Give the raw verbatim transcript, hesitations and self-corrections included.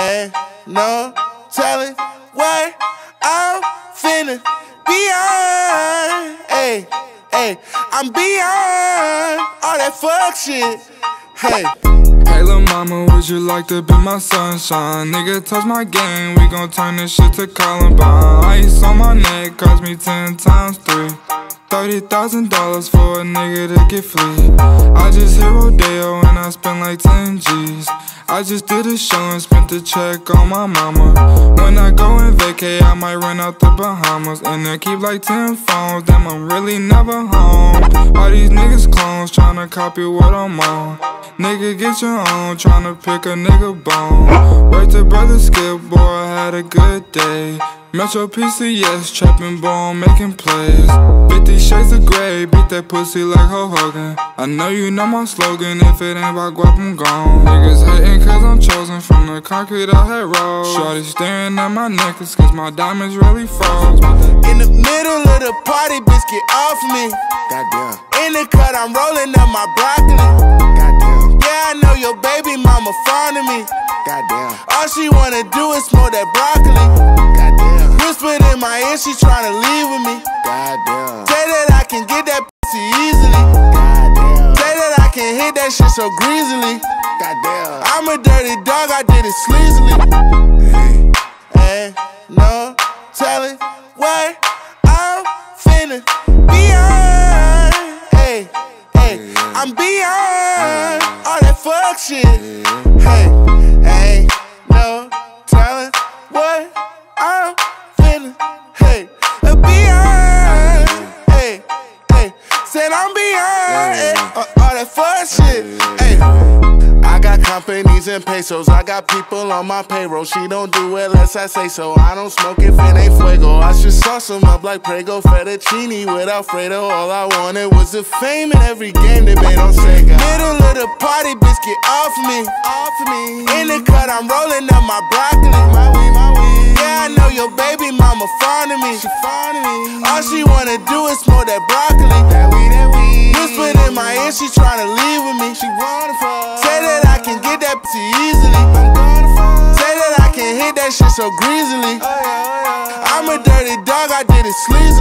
Ain't no telling what I'm finna beyond. Hey, hey, I'm beyond all that fuck shit. Hey. Hey lil' mama, would you like to be my sunshine? Nigga, touch my game, we gon' turn this shit to Columbine. Ice on my neck cost me ten times three. Thirty thousand dollars for a nigga to get free. I just hit Rodeo and I spent like ten G's. I just did a show and spent the check on my mama. When I go and vacay, I might run out the Bahamas. And I keep like ten phones, damn I'm really never home. All these niggas clones tryna copy what I'm on. Nigga get your own, tryna pick a nigga bone. Word to brother Skip, boy I had a good day. Metro P C S, trapping bone, making plays. Fifty shades of grey, beat that pussy like Hulk Hogan. I know you know my slogan, if it ain't about guap, I'm gone. Niggas hating cause I'm chosen from the concrete I had rolled. Shorty staring at my necklace cause my diamonds really froze. In the middle of the party, bitch, get off me. Goddamn. In the cut, I'm rolling up my broccoli. Goddamn. Yeah, I know your baby mama fond of me. Goddamn. All she wanna do is smoke that broccoli. Goddamn. Whispered in my ear, she tryna leave with me. Goddamn. Say that I can get that pussy easily. Goddamn. Say that I can hit that shit so greasily. Goddamn. I'm a dirty dog, I did it sleazily. Hey. Ain't no telling what I'm finna beyond. Hey, hey, I'm beyond all that fuck shit. Hey, ain't no telling what I'm finna. Hey, beyond. Hey, hey, said I'm beyond hey, all that fuck shit. Hey. I got companies and pesos, I got people on my payroll. She don't do it unless I say so. I don't smoke if it ain't fuego. I should sauce them up like Prego, fettuccine with Alfredo. All I wanted was the fame in every game they made on Sega. Middle of the party, bitch, get off me. Off me. In the cut, I'm rolling up my broccoli. My weed, my weed. Yeah, I know your baby mama fond of me. She fond of me. All she wanna do is smoke that broccoli. That weed, that weed. Whispered in my ear, she tryna leave with me. She wanna fuck. Say that I can get that pussy easily. I'm gonna fuck. Say that I can hit that shit so greasily. Oh, yeah, oh, yeah. I'm a dirty dog, I did it sleazily.